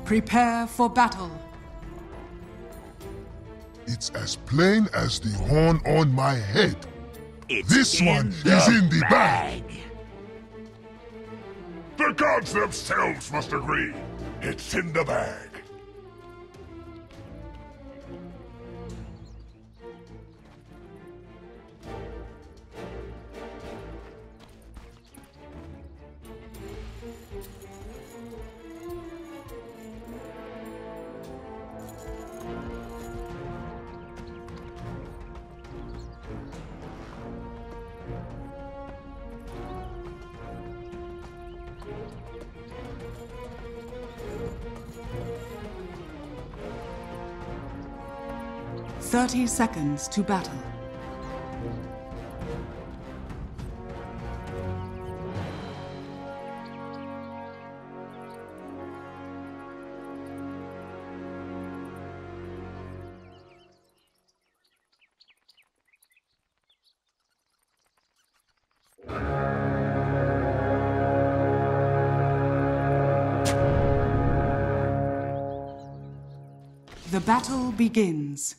Prepare for battle. It's as plain as the horn on my head. This one is in the bag. The gods themselves must agree. It's in the bag. "30 seconds to battle. The battle begins.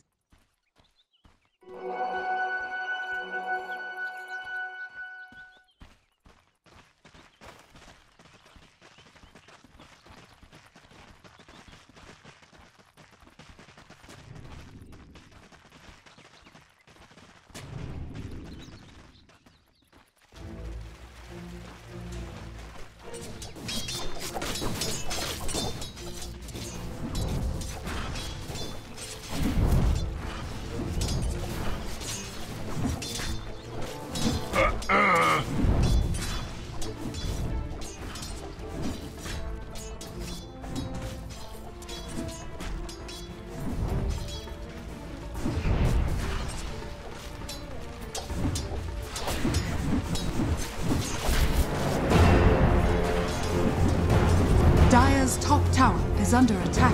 Dire's top tower is under attack.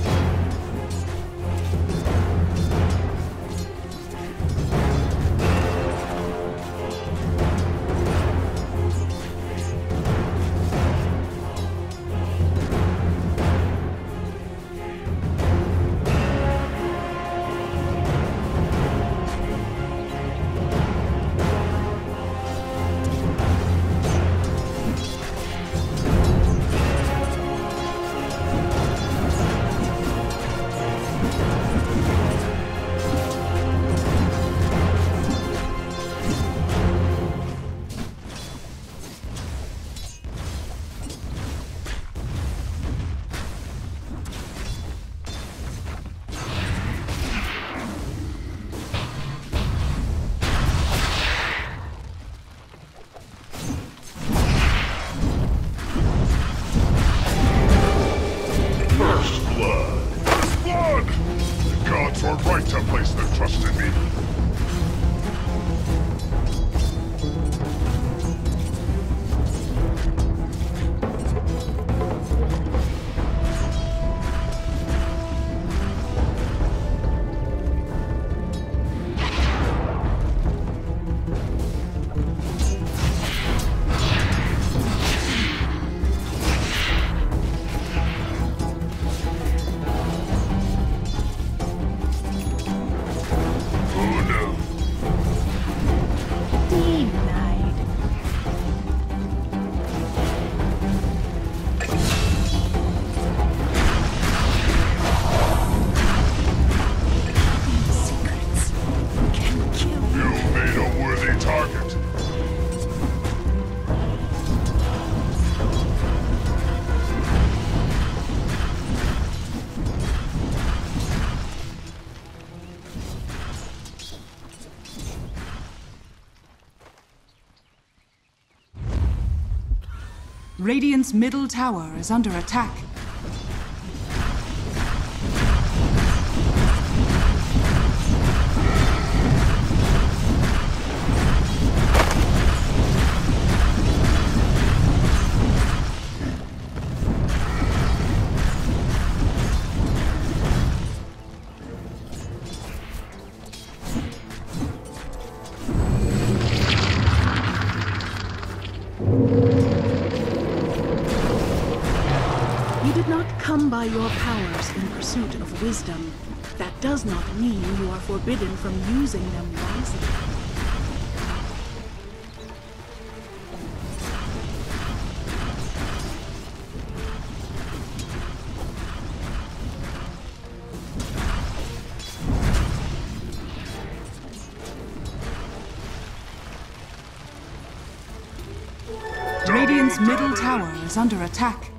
Were right to place their trust in me. Radiant's middle tower is under attack. You did not come by your powers in pursuit of wisdom. That does not mean you are forbidden from using them wisely. Radiant's middle tower is under attack.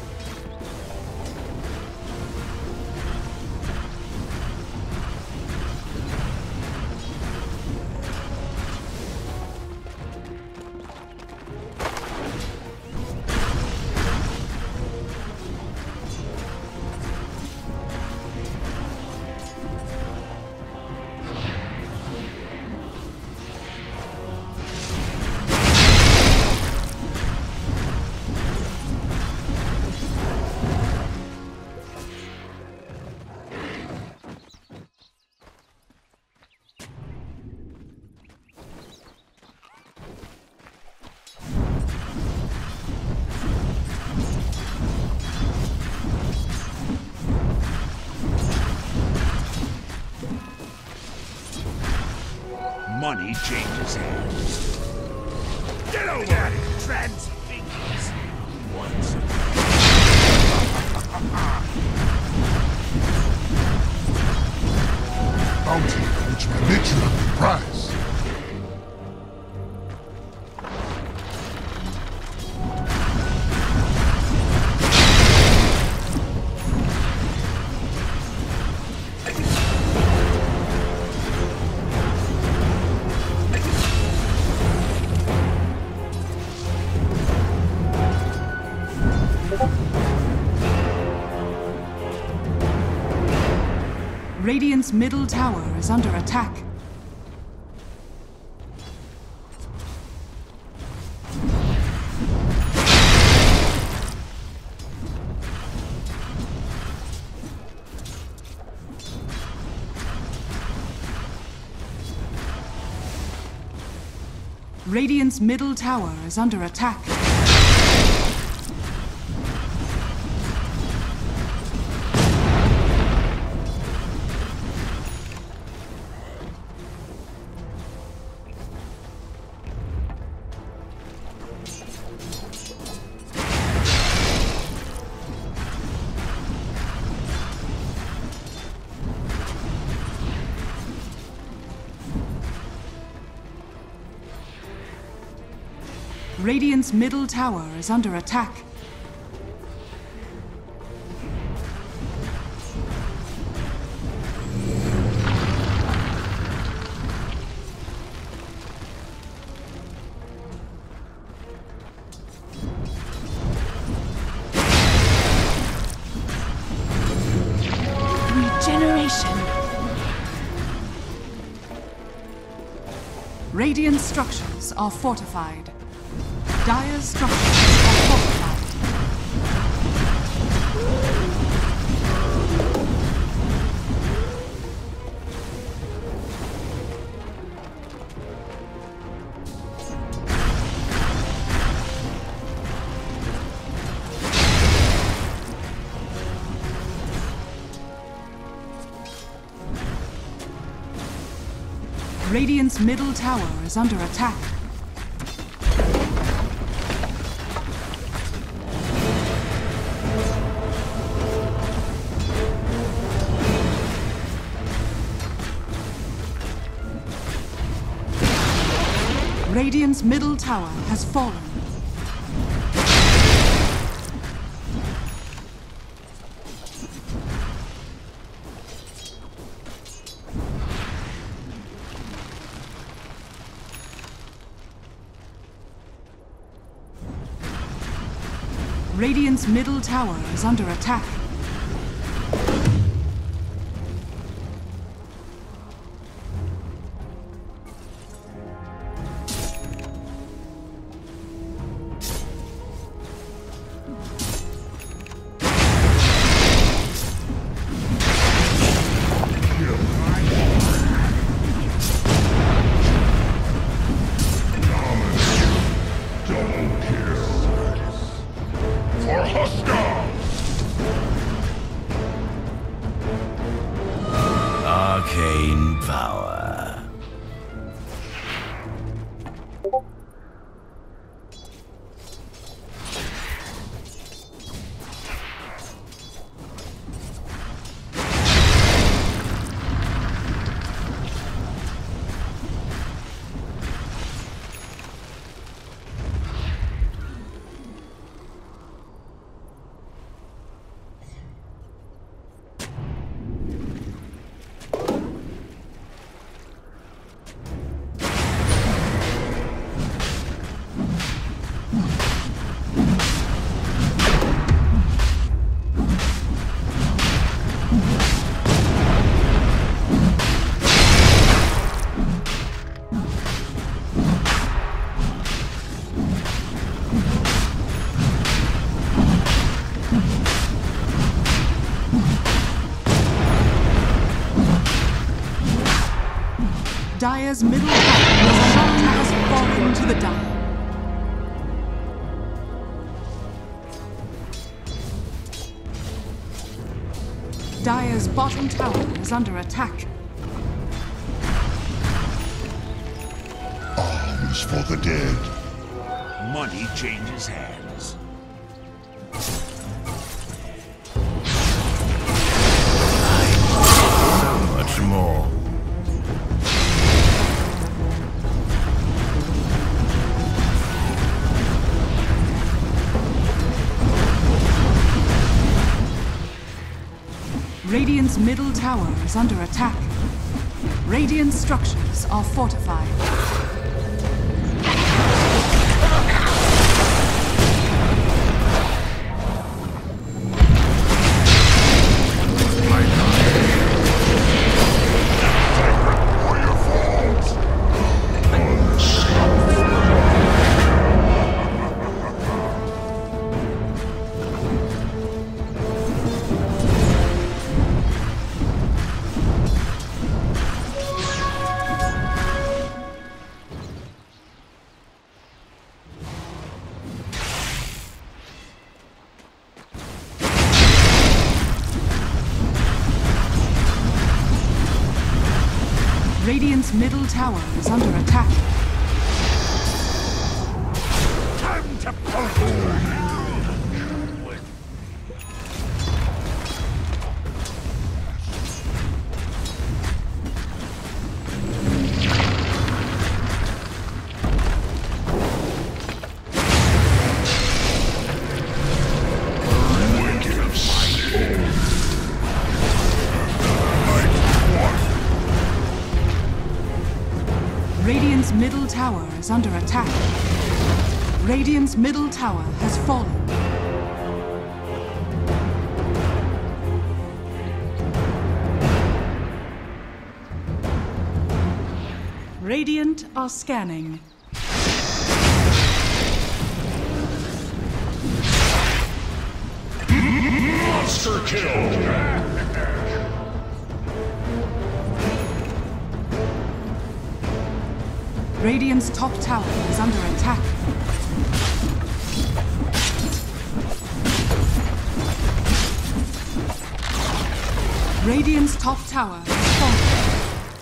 Money changes hands. Get over it, transfigures. Once Bounty, which may make you a prize. Radiant's middle tower is under attack. Radiant's middle tower is under attack. Radiant's middle tower is under attack. Regeneration. Radiant structures are fortified. Dire's structures are fortified. Radiant's middle tower is under attack. Radiant's middle tower has fallen. Radiant's middle tower is under attack. For hostile! power. Dire's middle tower has fallen to the Dire. Dire's bottom tower is under attack. Arms for the dead. Money changes hands. So much more. Radiant's middle tower is under attack. Radiant structures are fortified. Radiant's middle tower is under attack. Time to poke. Radiant's middle tower is under attack. Radiant's middle tower has fallen. Radiant are scanning. Monster kill! Radiant's top tower is under attack. Radiant's top tower has fallen.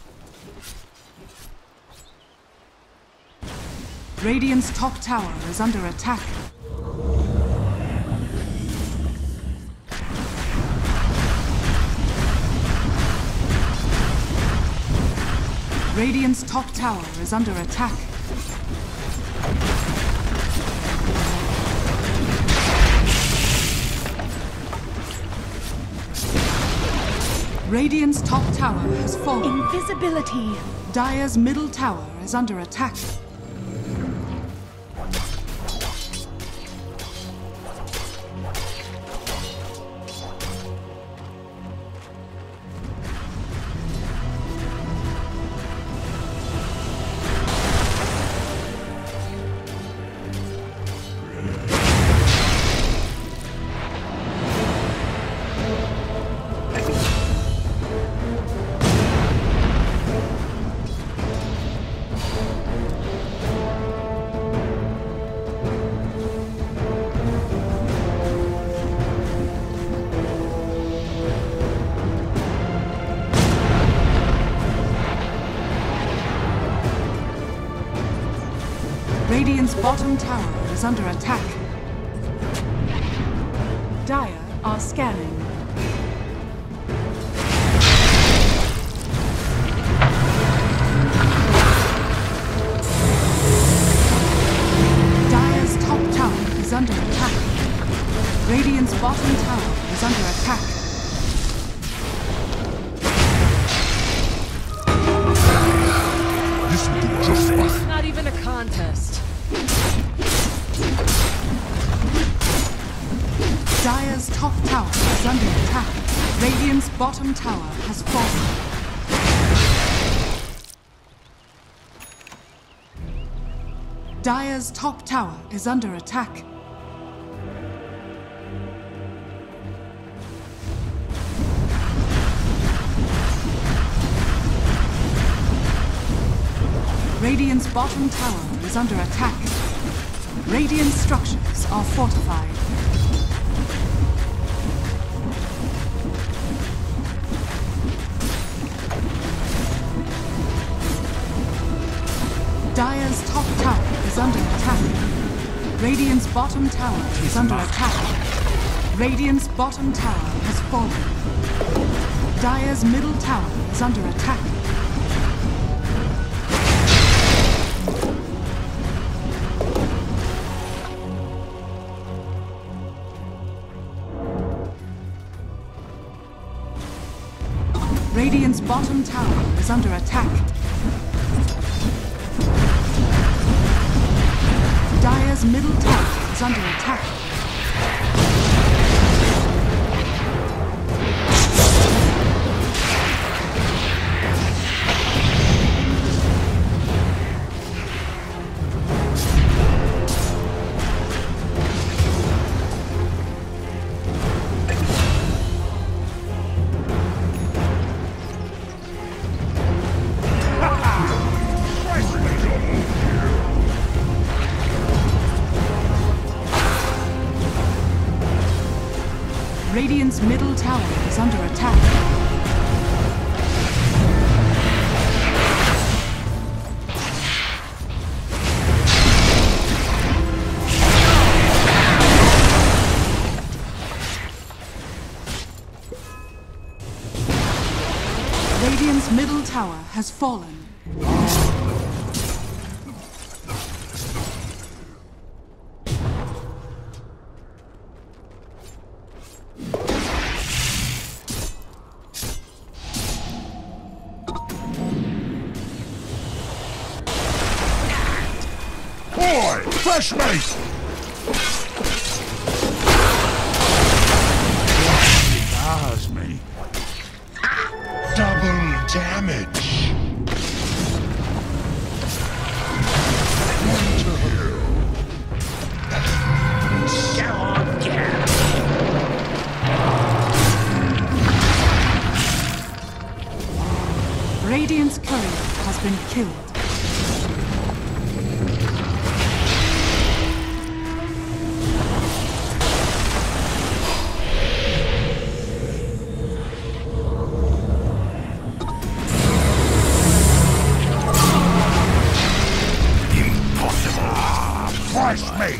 Radiant's top tower is under attack. Radiant's top tower is under attack. Radiant's top tower has fallen. Invisibility! Dire's middle tower is under attack. Radiant's bottom tower is under attack. Dire are scanning. Dire's top tower is under attack. Radiant's bottom tower is under attack. This will do just fine. It's not even a contest. Dire's top tower is under attack. Radiant's bottom tower has fallen. Dire's top tower is under attack. Radiant's bottom tower is under attack. Radiant structures are fortified. Dire's top tower is under attack. Radiant's bottom tower is under attack. Radiant's bottom tower has fallen. Dire's middle tower is under attack. Radiant's bottom tower is under attack. Dire's middle tower is under attack. Radiant's middle tower is under attack. Radiant's middle tower has fallen. Boy, fresh mate! Bars me. Double damage. Go on, get. Radiant's courier has been killed. Fresh mate!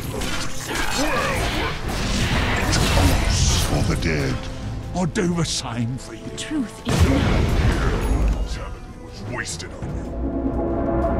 For the dead. I'll do the same for you. Truth is known. Eternity was wasted on you.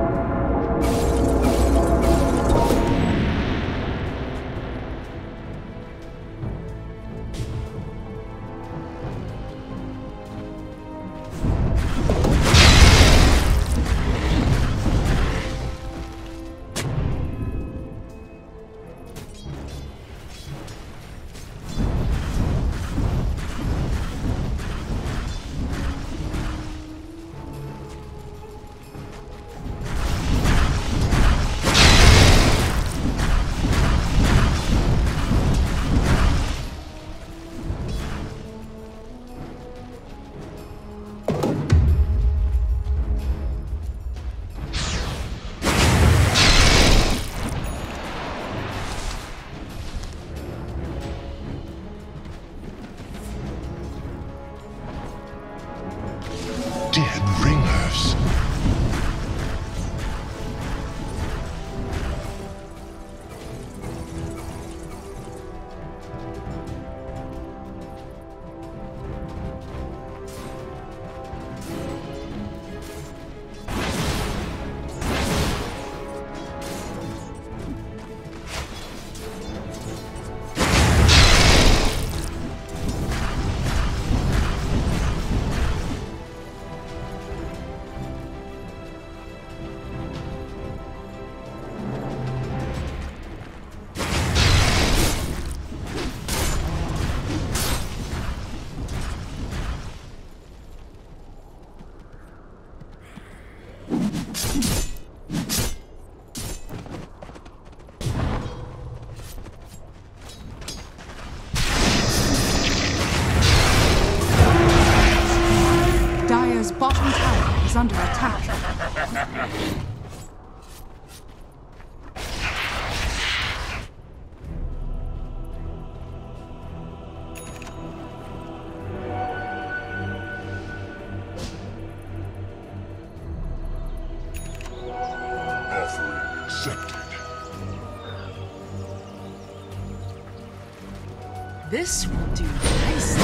This will do nicely.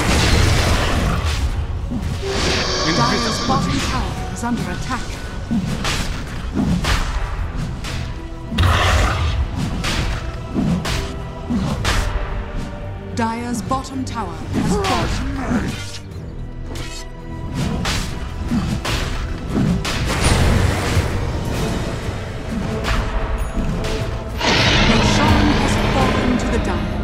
Dire's bottom tower is under attack. Dire's bottom tower has fallen. Roshan has fallen to the Dire.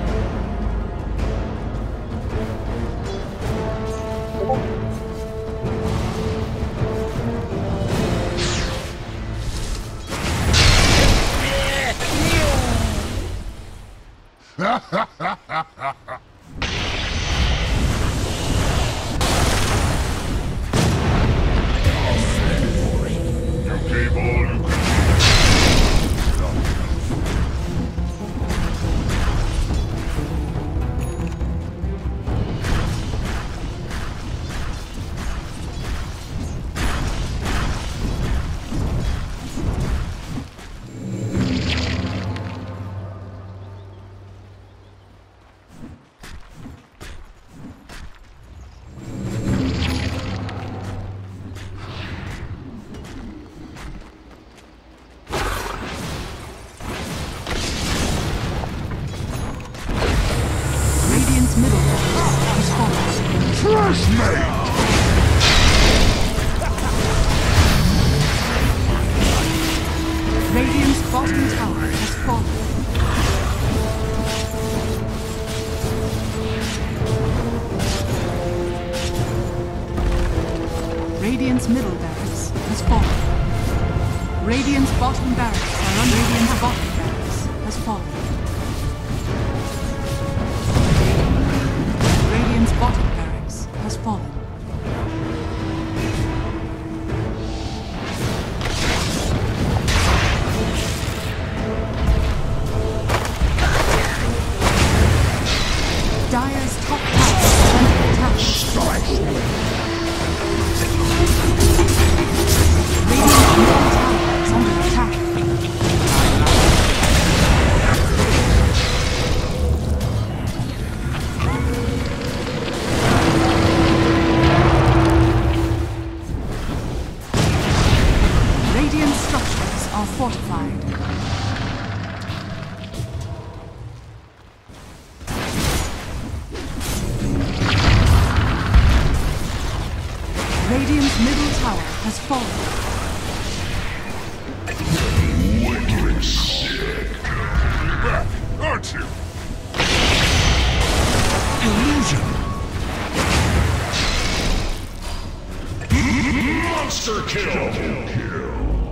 Radiant's bottom tower has fallen. Radiant's middle barracks has fallen. Radiant's bottom barracks are under Radiant's bottom barracks has fallen. Radiant's bottom barracks has fallen. Dire's top tower is under attack. Radiant's middle tower is under attack. Radiant structures are fortified. Radiant's middle tower has fallen. Wicked sick. You're back, aren't you? Illusion. Monster kill.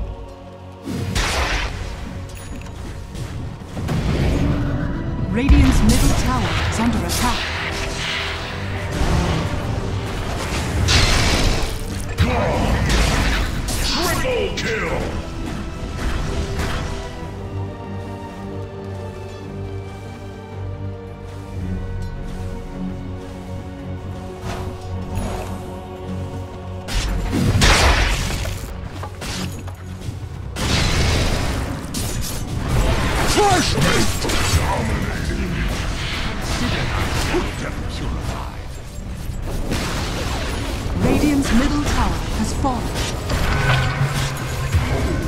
Radiant's middle tower is under attack. Triple kill. Radiant's middle tower has fallen.